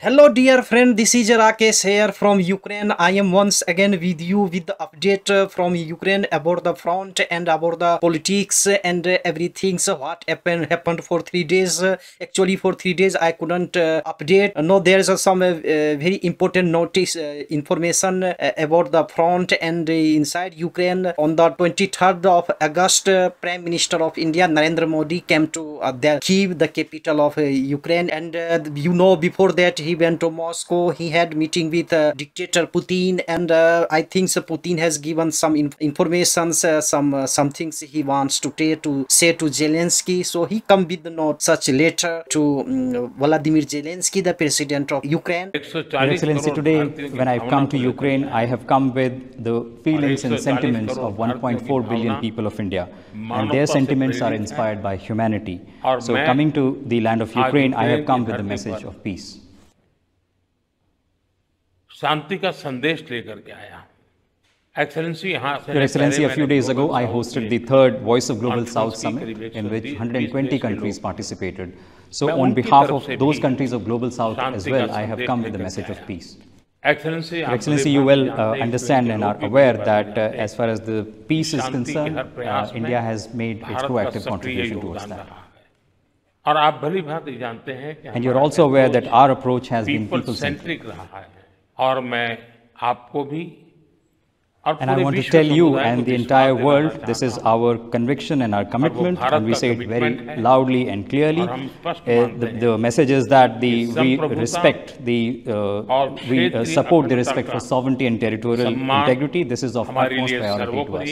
Hello, dear friend. This is Rakesh here from Ukraine. I am once again with you with the update from Ukraine about the front and about the politics and everything. So what happened for 3 days. Actually, for 3 days I couldn't update. No, there is some very important notice information about the front and inside Ukraine. On the 23rd of August, Prime Minister of India Narendra Modi came to the Kyiv, the capital of Ukraine, and before that he went to Moscow. He had meeting with dictator Putin, and I think so Putin has given some information, some things he wants to say to Zelensky. So he come with the note such letter to Vladimir Zelensky, the president of Ukraine. Your Excellency, today when I've come to Ukraine, I have come with the feelings and sentiments of 1.4 billion people of India, and their sentiments are inspired by humanity. So coming to the land of Ukraine, I have come with the message of peace. शांति का संदेश लेकर के आया। Excellency, Your Excellency, a few days ago, I hosted the third Voice of Global South Summit, in which 120 countries participated. So on behalf of those countries of Global South as well, I have come with the message of peace. Your Excellency, you well understand and are aware that as far as the peace is concerned, India has made its proactive contribution towards that. And you're also aware that our approach has been people-centric. And I want to tell you and the entire world, this is our conviction and our commitment, and we say it very loudly and clearly. The message is that we support the respect for sovereignty and territorial integrity. This is of utmost priority to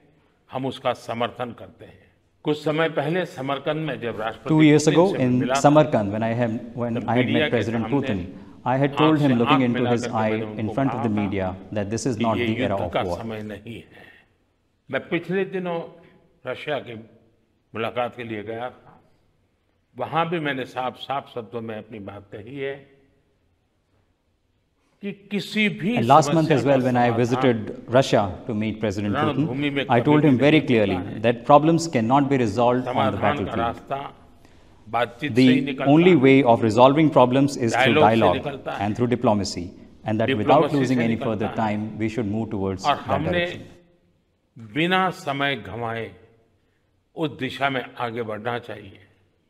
us. 2 years ago in Samarkand, when I had met President Putin, I had told him, looking into his eye in front of the media, that this is not the era of war. मैं पिछले दिनों Russia की मुलाकात के लिए गया था। वहां भी मैंने साफ शब्दों में अपनी बात कही है कि किसी भी And last month as well, when I visited Russia to meet President Putin, I told him very clearly that problems cannot be resolved on the battlefield. The only way of resolving problems is through dialogue and through diplomacy, and that without losing any further time, we should move towards that direction. बिना समय गंवाए उस दिशा में आगे बढ़ना चाहिए।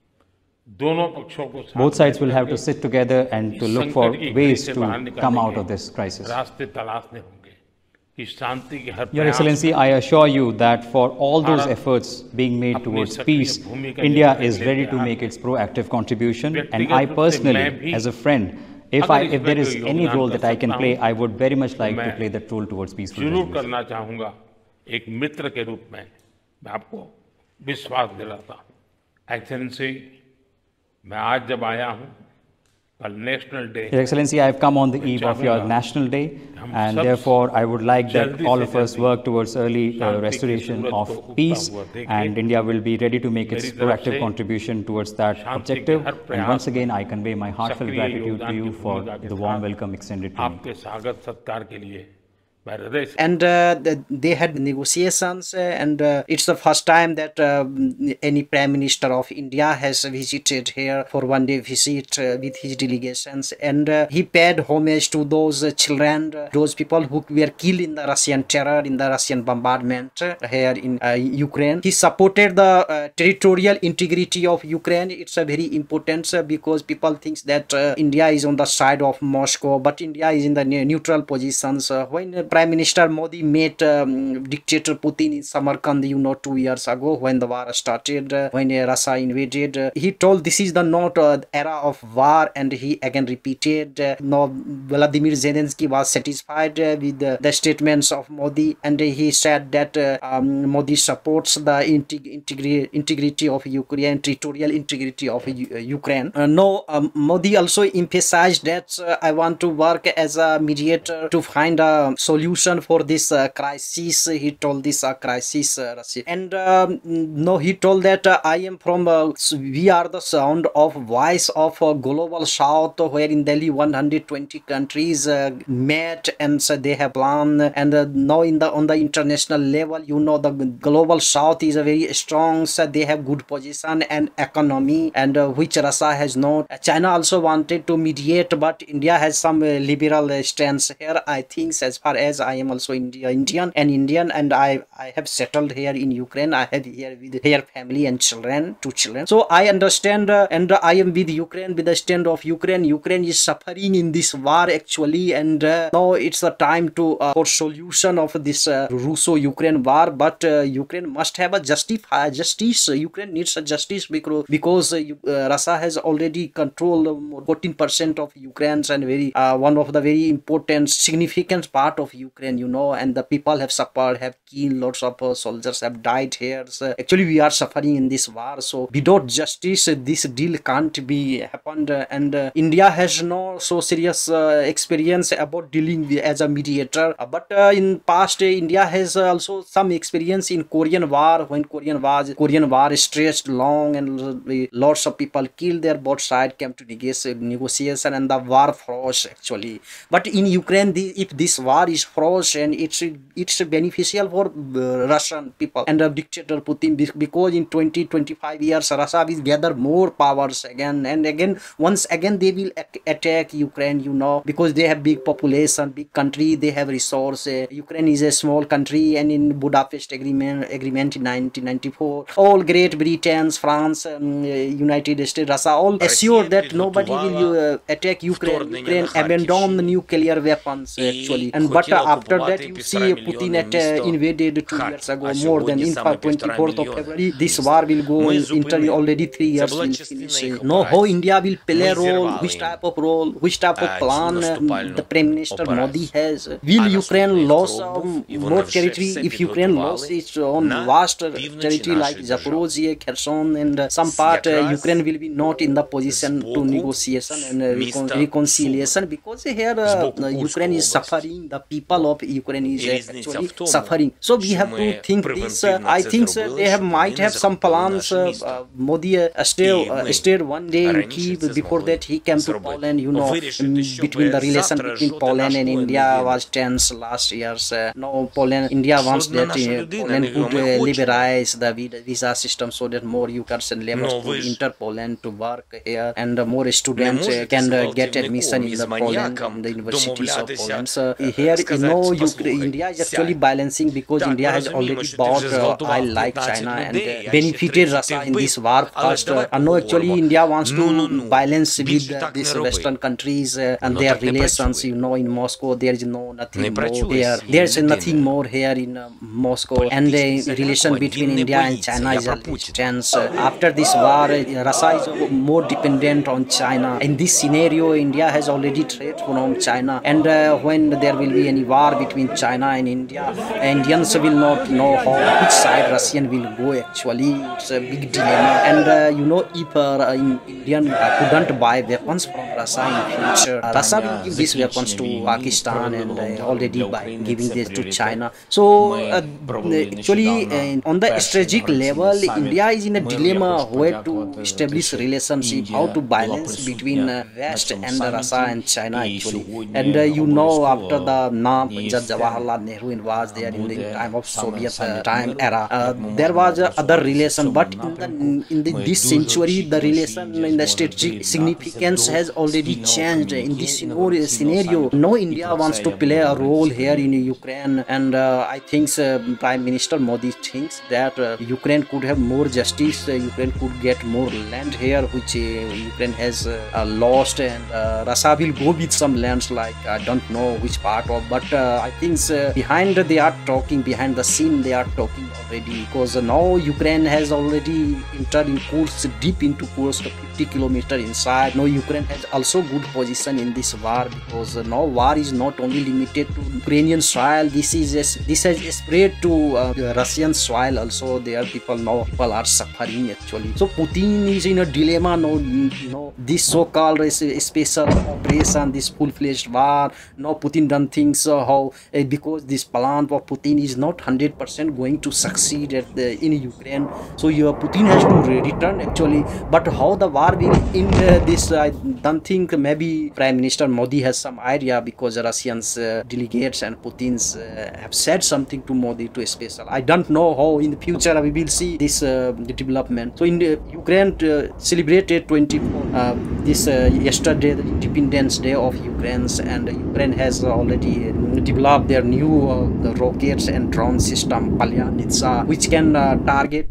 दोनों पक्षों को Both sides will have to sit together and to look for ways to come out of this crisis. रास्ते तलाशने होंगे कि शांति के हर Your Excellency, I assure you that for all those efforts being made towards peace, India is ready to make its proactive contribution, and I personally, as a friend, if there is any role that I can play, I would very much like to play that role towards peaceful resolution. जरूर करना चाहूँगा। एक मित्र के रूप में मैं आपको विश्वास दिलाता हूँ। एक्सेलेंसी, मैं आज जब आया हूँ, कल national day. Your Excellency, I have come on the eve of your National Day, and therefore I would like that all of us work towards early restoration of peace, and India will be ready to make its proactive contribution towards that objective. And once again, I convey my heartfelt gratitude to you for the warm welcome extended to me. आपके स्वागत सत्कार के लिए and they had negotiations, and it's the first time that any Prime Minister of India has visited here for one-day visit with his delegations, and he paid homage to those children, those people who were killed in the Russian terror, in the Russian bombardment here in Ukraine. He supported the territorial integrity of Ukraine. It's a very important because people think that India is on the side of Moscow, but India is in the neutral positions. When Prime Minister Modi met dictator Putin in Samarkand, 2 years ago when the war started, when Russia invaded, he told this is the not era of war, and he again repeated. No, Vladimir Zelensky was satisfied with the statements of Modi, and he said that Modi supports the integrity of Ukraine, territorial integrity of Ukraine. Modi also emphasized that I want to work as a mediator to find a solution solution for this crisis. He told this crisis, Russia. And no, he told that I am from, we are the sound of voice of global south, where in Delhi 120 countries met, and so they have planned. And now on the international level, you know, the global south is a very strong, so they have good position and economy, and which Russia has not. China also wanted to mediate, but India has some liberal stance here. I think, as far as I am also Indian, and I have settled here in Ukraine. I have here family and children, 2 children. So I understand, and I am with Ukraine, with the stand of Ukraine. Ukraine is suffering in this war actually, and now it's the time to for solution of this Russo-Ukraine war. But Ukraine must have a justice. Ukraine needs a justice because Russia has already controlled 14% of Ukraine's, and very one of the very important significant part of Ukraine, you know, and the people have suffered, have killed, lots of soldiers have died here. So actually we are suffering in this war, so without justice this deal can't be happened. And India has no so serious experience about dealing with, as a mediator, but in past India has also some experience in Korean war, when Korean war stretched long and lots of people killed there, both sides came to negotiation and the war froze actually. But in Ukraine, if this war is froze, and it's beneficial for Russian people and dictator Putin, because in 20-25 years Russia will gather more powers again and again. Once again they will attack Ukraine, you know, because they have big population, big country, they have resources. Ukraine is a small country, and in Budapest agreement in 1994, all Great Britain, France, United States, Russia all assured that nobody will attack Ukraine. Ukraine abandon the nuclear weapons actually. And but after that you see Putin invaded 2 years ago, more than in 24th of February. This war will go into already 3 years will finish. Know how India will play a role, which type of plan the Prime Minister Modi has. Will Ukraine lose more territory? If Ukraine loses its own vast territory like Zaporozhye, Kherson, and some part, Ukraine will be not in the position to negotiation and reconciliation, because here Ukraine is suffering. The people of Ukraine is actually suffering. So we have to think this. I think they might have some plans. Modi stayed one day in Kyiv. Before that he came to Poland. You know, between the relation between Poland and India was tense last years. Now India wants that Poland could liberalize the visa system, so that more Ukrainian laborers could enter Poland to work here, and more students can get admission in the Poland, in the universities of Poland. So here, you know, India is actually balancing, because India has already bought oil like China and benefited Russia in this war first. No, actually India wants to balance with these Western countries and their relations. You know, in Moscow there is nothing more here. There's nothing more here in Moscow, and the relation between India and China is a little tense. After this war, Russia is more dependent on China. In this scenario, India has already threat from China, and when there will be any war between China and India, Indians will not know which side Russian will go actually. It's a big dilemma. And you know, if Indian couldn't buy weapons from Russia in future, Russia will give these weapons to Pakistan, and already by giving this to China. So actually on the strategic level, India is in a dilemma where to establish relationship, how to balance between West and Russia and China actually. And you know, after the Jawaharlal Nehru was there in the time of Soviet time era, there was other relation, but in this century the relation in the strategic significance has already changed. In this scenario, no, India wants to play a role here in Ukraine, and I think Prime Minister Modi thinks that Ukraine could have more justice, Ukraine could get more land here which Ukraine has lost, and Russia will go with some lands, like I don't know which part of, but I think behind the scene they are talking already, because now Ukraine has already entered in Kursk, deep into Kursk, 50 kilometers inside. Now Ukraine has also good position in this war, because now war is not only limited to Ukrainian soil. This has spread to Russian soil also. There people are suffering actually. So Putin is in a dilemma now. This so-called special operation, this full-fledged war. Now Putin done things how because this plan of Putin is not 100% going to succeed in Ukraine, so Putin has to return actually. But how the war will end this, I don't think. Maybe Prime Minister Modi has some idea, because Russians delegates and Putin's have said something to Modi to a special. I don't know how in the future we will see this development. So in Ukraine celebrated 24 yesterday, the Independence Day of Ukraine, and Ukraine has already developed their new rockets and drone system Palyanitsa, which can target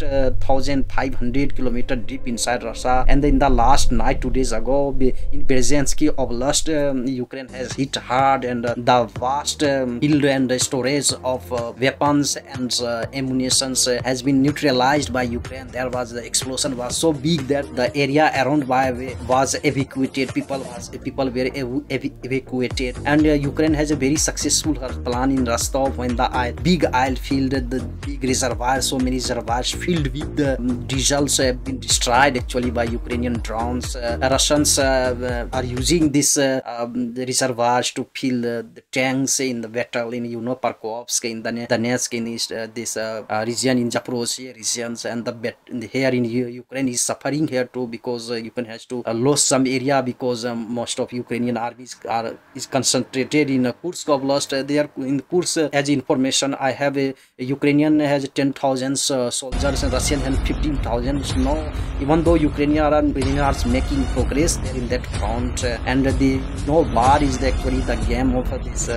1,500 kilometers deep inside Russia. And in the last night, 2 days ago, in Berezhensky Oblast, Ukraine has hit hard, and the vast field and storage of weapons and ammunition has been neutralized by Ukraine. There was the explosion was so big that the area around by was evacuated. People were evacuated, and Ukraine has a very successful plan in Rostov, when the big oil field, the big reservoirs, so many reservoirs filled with the diesels have been destroyed actually by Ukrainian drones. Russians are using this the reservoirs to fill the tanks in the battle in Pokrovsk, in Donetsk, in this region, in Zaporozhye regions, and here in Ukraine is suffering here too, because Ukraine has to lose some area, because most of Ukrainian armies is concentrated in Kursk Oblast. They are in Kursk. As information I have, Ukrainian has 10,000 soldiers and Russian has 15,000. Now, even though Ukrainians are making progress there in that front, and the war is actually the game of this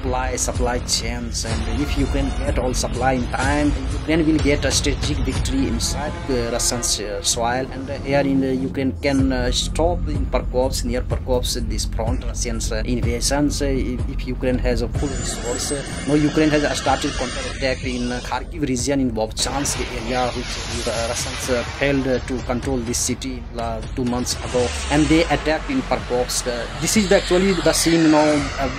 supply chains, and if Ukraine get all supply in time, Ukraine will get a strategic victory inside Russian soil, and here in Ukraine can stop in Pokrovsk, near Pokrovsk, this front Russians invasions. If Ukraine has a full resource, now Ukraine has started counter-attack in Kharkiv region, in Vovchansk area, which Russians failed to control this city 2 months ago, and they attacked in Pokrovsk. This is actually the scene now.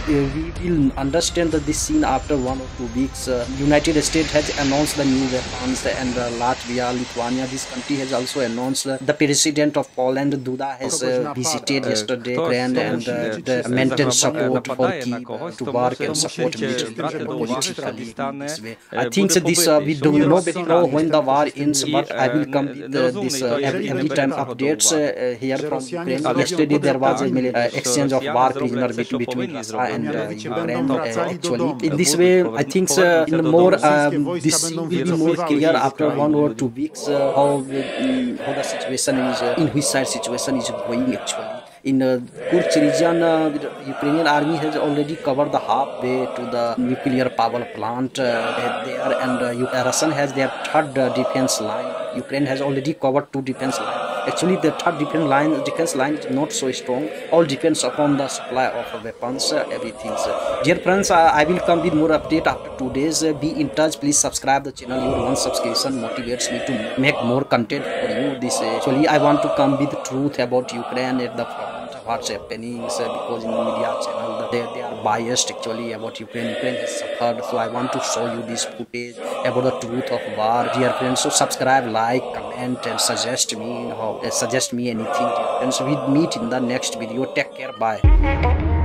We will understand that this scene after 1 or 2 weeks. United States has announced the new weapons, and Latvia, Lithuania, this country has also announced. The president of Poland, Duda, has visited yesterday and maintained support for Kyiv to work and support militarily and politically in this way. I think this we don't know when the war ends, but I will come with this every time updates here from Ukraine. Yesterday there was an exchange of war prisoner between Russia and Ukraine. Actually, in this way, I think in more this will be more clear after 1 or 2 weeks how the situation is, in which side situation is going actually. In Kursk region, the Ukrainian army has already covered the halfway to the nuclear power plant there, and Russia has their third defense line. Ukraine has already covered 2 defense lines. Actually, the third defense line is not so strong. All depends upon the supply of weapons, everything. Dear friends, I will come with more update after 2 days. Be in touch. Please subscribe the channel. Your one subscription motivates me to make more content for you. This actually, I want to come with truth about Ukraine at the front. What's happening, because in the media channel they are biased actually about Ukraine. Ukraine has suffered, so I want to show you this footage about the truth of war, dear friends. So subscribe, like, comment, and suggest me anything, dear friends. We meet in the next video. Take care. Bye.